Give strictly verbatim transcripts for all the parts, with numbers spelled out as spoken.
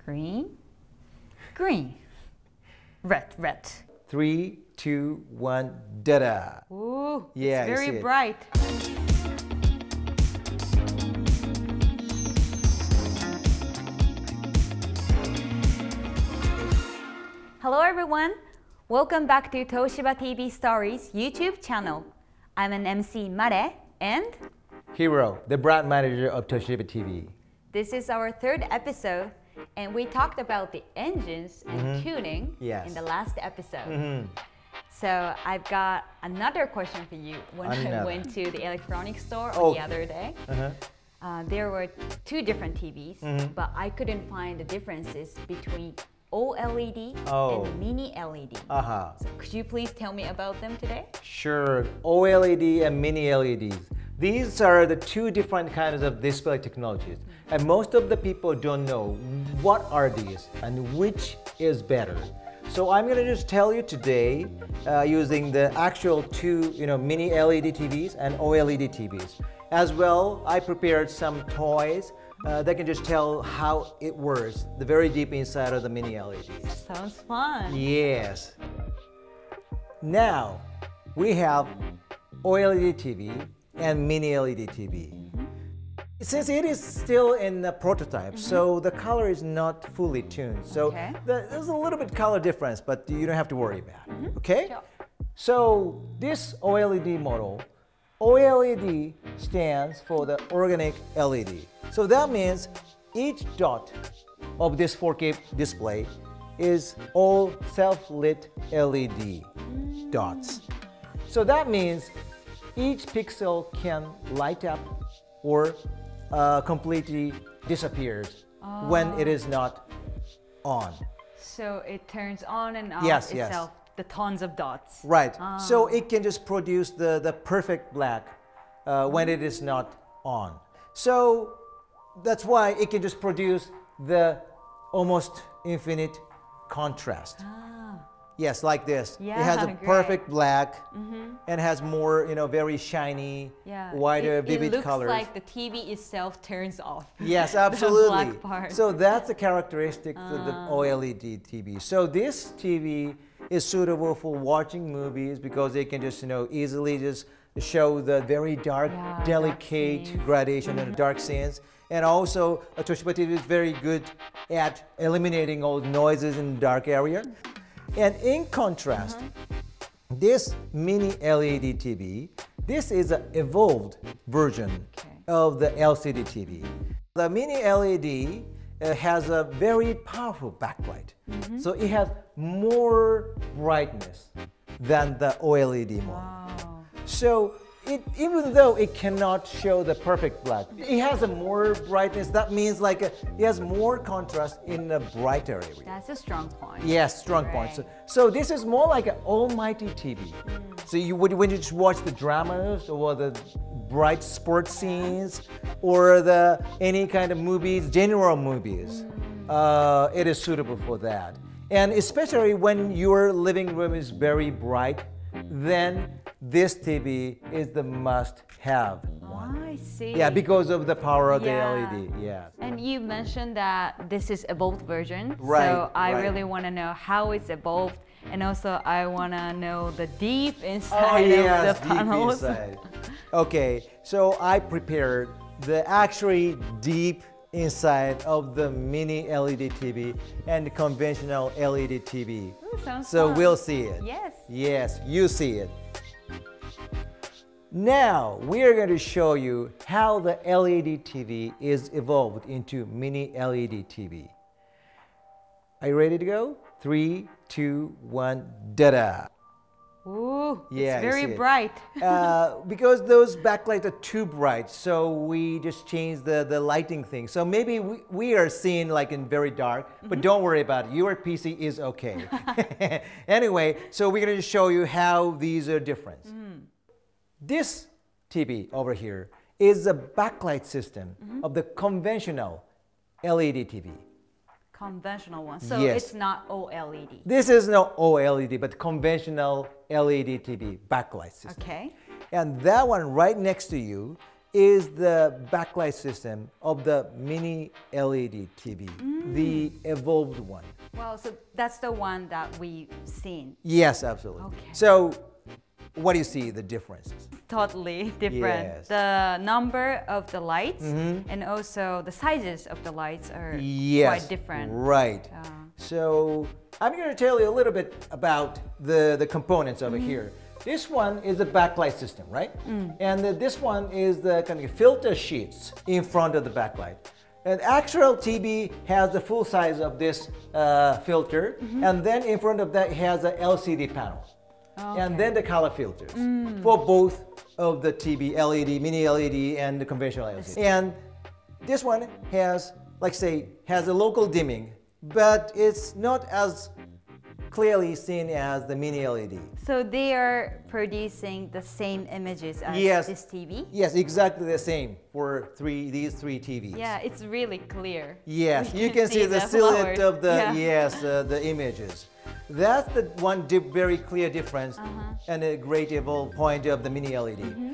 Green, green, red, red. Three, two, one, da-da. Ooh, Yeah, it's I see very it. bright. Hello everyone, welcome back to Toshiba T V Stories YouTube channel. I'm an M C Mare and Hiro, the brand manager of Toshiba T V. this is our third episode and we talked about the engines and Mm-hmm. tuning Yes. in the last episode. Mm-hmm. So I've got another question for you. When I Another. went to the electronics store Oh. the other day, Uh-huh. uh, there were two different T Vs, Mhm. but I couldn't find the differences between O L E D Oh. and mini L E D. Uh-huh. So could you please tell me about them today? Sure, O L E D and mini L E Ds. These are the two different kinds of display technologies. And most of the people don't know what are these and which is better. So I'm gonna just tell you today uh, using the actual two you know, mini L E D T Vs and O L E D T Vs. As well, I prepared some toys uh, that can just tell how it works, the very deep inside of the mini L E Ds. Sounds fun. Yes. Now, we have O L E D T V and mini L E D T V. Since it is still in the prototype, Mm-hmm. so the color is not fully tuned. So Okay. the, there's a little bit color difference, but you don't have to worry about it. Okay? Sure. So this O L E D model, O L E D stands for the organic L E D. So that means each dot of this four K display is all self-lit L E D dots. So that means each pixel can light up or uh, completely disappears when it is not on. So it turns on and off Yes, yes. itself, the tons of dots. Right. Ah. So it can just produce the, the perfect black uh, when it is not on. So that's why it can just produce the almost infinite contrast. Ah. Yes, like this. Yeah, it has a great. perfect black Mm-hmm. and has more, you know, very shiny, Yeah. wider, it, vivid it looks colors. like the T V itself turns off. Yes, The absolutely. black part. So that's the characteristic of the Ah. O L E D T V. So this T V is suitable for watching movies because they can just, you know, easily just show the very dark, Yeah, dark delicate scenes. gradation and dark scenes. And also, a Toshiba T V is very good at eliminating all noises in the dark area. And in contrast, this mini L E D T V, this is an evolved version Okay. of the L C D T V. The mini L E D uh, has a very powerful backlight. So it has more brightness than the O L E D model. Wow. So it, even though it cannot show the perfect black, it has a more brightness. That means like a, it has more contrast in a brighter area. That's a strong point. Yes, strong point. So, so this is more like an almighty T V. So you would when you just watch the dramas or the bright sports scenes or the any kind of movies, general movies, uh, it is suitable for that. And especially when your living room is very bright, then this T V is the must-have one. I see. Yeah, because of the power of Yeah. the L E D. Yes. And you mentioned that this is evolved version. Right, So I right. really want to know how it's evolved, and also I want to know the deep Oh inside yes, of the deep panels. inside. Okay, so I prepared the actually deep inside of the mini L E D T V and the conventional L E D T V. Ooh, sounds So fun. we'll see it. Yes. Yes, you see it. Now we are going to show you how the L E D T V is evolved into mini L E D T V. Are you ready to go? Three, two, one, da-da! Ooh, Yeah, it's you very see it. bright. Uh, because those backlights are too bright, so we just changed the, the lighting thing. So maybe we, we are seeing like in very dark, but don't worry about it. Your P C is okay. Anyway, so we're going to show you how these are different. This T V over here is a backlight system of the conventional L E D T V. Conventional one. So Yes. it's not O L E D. This is no O L E D, but conventional L E D T V backlight system. Okay. And that one right next to you is the backlight system of the mini L E D T V, mm. the evolved one. Wow, so that's the one that we've seen. Yes, absolutely. Okay. So what do you see the differences? Totally different. Yes. The number of the lights mm-hmm. and also the sizes of the lights are yes, quite different. Right. Uh, so I'm going to tell you a little bit about the, the components over mm-hmm. here. This one is the backlight system, right? Mm. And the, this one is the kind of filter sheets in front of the backlight. And actual T V has the full size of this uh, filter, mm-hmm. and then in front of that it has a L C D panel. Okay. And then the color filters mm. for both of the T V, L E D, mini L E D, and the conventional L C D. And this one has, like say, has a local dimming, but it's not as clearly seen as the mini L E D. So they are producing the same images as yes. this T V? Yes, exactly the same for three these three T Vs. Yeah, it's really clear. Yes, we you can see, see the, the silhouette of the yeah. yes uh, the images. That's the one di very clear difference uh-huh. and a great evolved point of the mini L E D. Mm-hmm.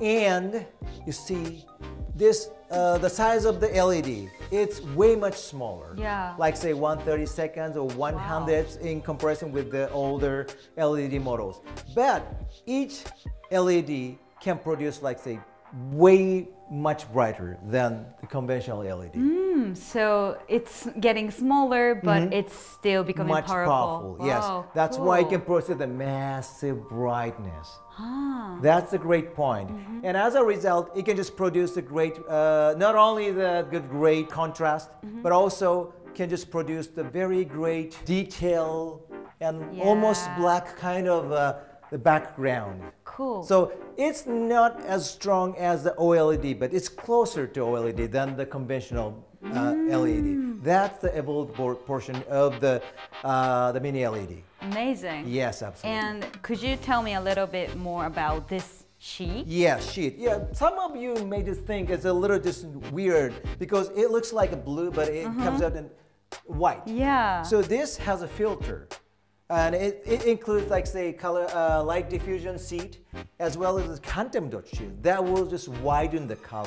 And you see this uh, the size of the L E D, it's way much smaller. Yeah. Like say one thirty-second or one hundredth wow. in comparison with the older L E D models. But each L E D can produce like say way much brighter than the conventional L E D. Mm, so it's getting smaller, but mm-hmm. it's still becoming much powerful. powerful. Wow, yes, that's cool. why it can produce the massive brightness. Ah. That's a great point. Mm-hmm. And as a result, it can just produce a great, uh, not only the good, great contrast, mm-hmm. but also can just produce the very great detail and yeah. almost black kind of uh, the background. Cool. So it's not as strong as the O L E D, but it's closer to O L E D than the conventional uh, mm. L E D. That's the evolved portion of the uh, the mini L E D. Amazing. Yes, absolutely. And could you tell me a little bit more about this sheet? Yeah, sheet. Yeah, some of you may just think it's a little just weird because it looks like a blue, but it uh-huh. comes out in white. Yeah. So this has a filter. And it, it includes, like, say, color uh, light diffusion sheet, as well as a quantum dot sheet. That will just widen the color.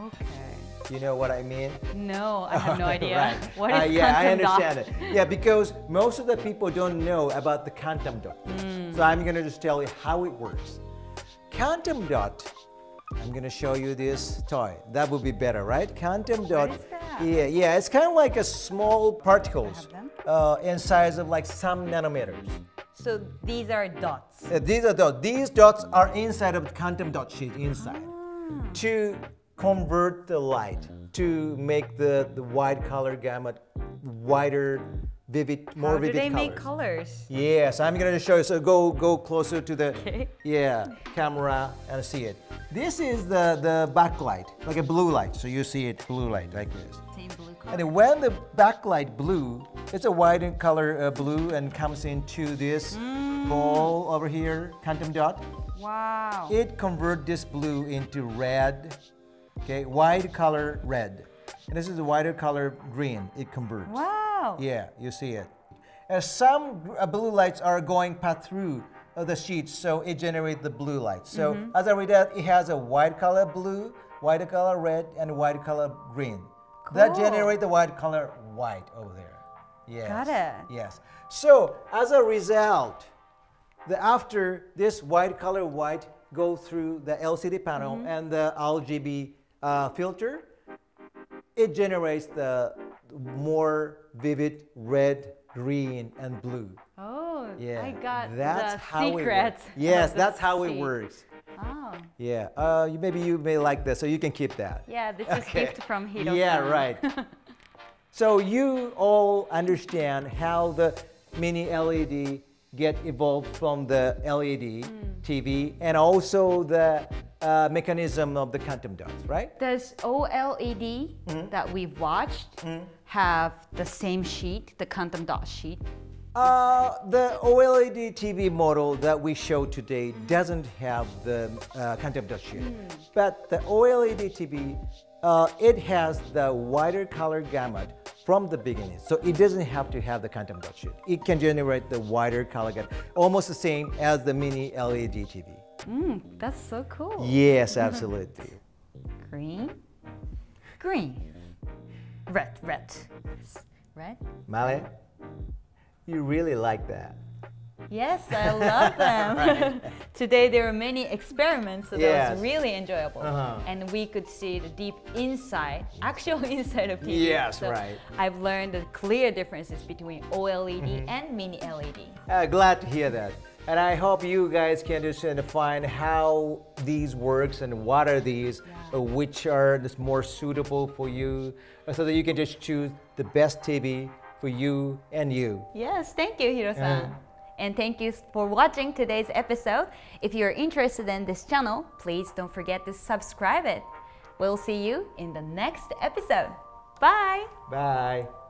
Okay. You know what I mean? No, I have no idea. Right. What is uh, yeah, I understand dot? it. Yeah, because most of the people don't know about the quantum dot. Mm. So I'm going to just tell you how it works. Quantum dot, I'm going to show you this toy. That would be better, right? Quantum dot. What is that? Yeah, yeah, it's kind of like a small particles. Uh, in size of like some nanometers. So these are dots? Uh, these are dots. These dots are inside of the quantum dot sheet inside ah. to convert the light to make the, the wide color gamut wider, vivid, more How vivid do they colors. make colors? Yes, I'm going to show you. So go go closer to the okay. yeah camera and see it. This is the, the backlight, like a blue light. So you see it blue light like this. Same blue color. And when the backlight blue, it's a widened color uh, blue and comes into this mm. ball over here, quantum dot. Wow. It converts this blue into red, okay, wide color red. And this is a wider color green, it converts. Wow. Yeah, you see it. And some uh, blue lights are going pass through uh, the sheet, so it generates the blue light. So mm-hmm. as I read that, it has a white color blue, white color red, and white color green. Cool. That generate the white color white over there. Yes. Got it. Yes. So as a result, the after this white color white go through the L C D panel mm-hmm. and the R G B uh, filter, it generates the more vivid red, green, and blue. Oh, yeah. I got that's the how secret. It yes, that's how seed. it works. Oh. Yeah, uh, you, maybe you may like this, so you can keep that. Yeah, this is okay. gift from Hiro. Yeah, right. So you all understand how the mini L E D get evolved from the L E D mm. T V and also the uh, mechanism of the quantum dots, right? Does O L E D mm-hmm. that we've watched mm-hmm. have the same sheet, the quantum dot sheet? Uh, the O L E D T V model that we show today mm. doesn't have the uh, quantum dot sheet, mm. but the O L E D T V, uh, it has the wider color gamut from the beginning, so it doesn't have to have the quantum dot sheet. It can generate the wider color gamut, almost the same as the mini L E D T V. Mm, that's so cool. Yes, absolutely. green, green, red, red, red. Male, you really like that. Yes, I love them. Today there were many experiments, so Yes. that was really enjoyable. Uh-huh. And we could see the deep inside, actual inside of T V. Yes, so right. I've learned the clear differences between O L E D Mm-hmm. and mini L E D. Uh, glad to hear that. And I hope you guys can just uh, find how these works and what are these, Yeah. uh, which are the more suitable for you, uh, so that you can just choose the best T V for you and you. Yes, thank you, Hiro-san. Uh-huh. And thank you for watching today's episode. If you're interested in this channel, please don't forget to subscribe it. We'll see you in the next episode. Bye! Bye.